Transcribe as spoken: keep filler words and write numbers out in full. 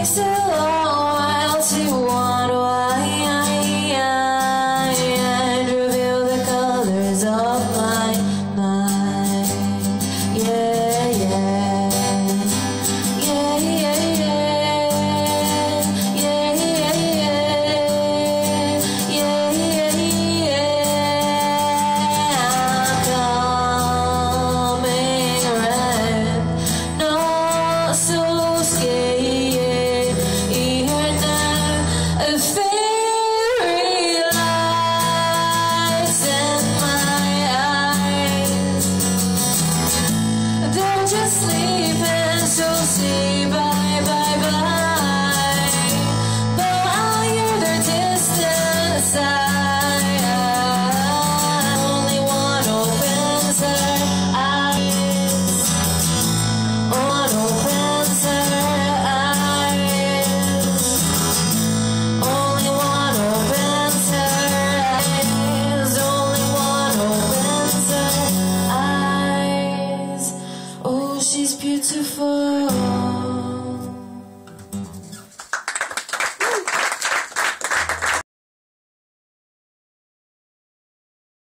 takes a long while to unwind, reveal the colors of my mind. Yeah, yeah, yeah, yeah, yeah, yeah, yeah, yeah, yeah, yeah. I'm coming around, no, so scared. Here now, a fairy lights in my eyes. They're just sleeping, so say bye, bye, bye. But I'll hear their distant sigh. Only one opens her eyes. One opens her eyes. Only one opens her eyes. Only one opens her eyes. Oh, she's beautiful.